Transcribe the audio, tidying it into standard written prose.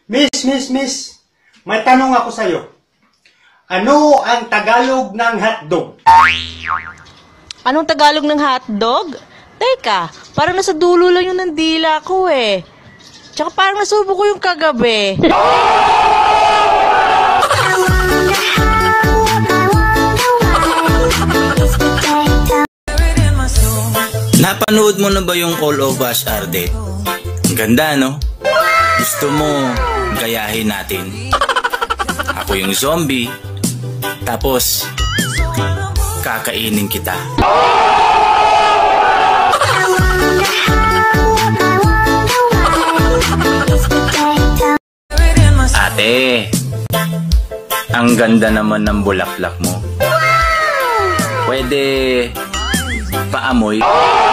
Miss, may tanong ako sa'yo. Ano ang Tagalog ng hotdog? Anong Tagalog ng hotdog? Teka, parang nasa dulo lang yung nandila ko eh. Tsaka parang nasubo ko yung kagabi. Napanood mo na ba yung All of Us Are Dead? Ang ganda, no? Gusto mo gayahin natin? Ako yung zombie, tapos kakainin kita. Ate, ang ganda naman ng bulaklak mo. Pwede paamoy?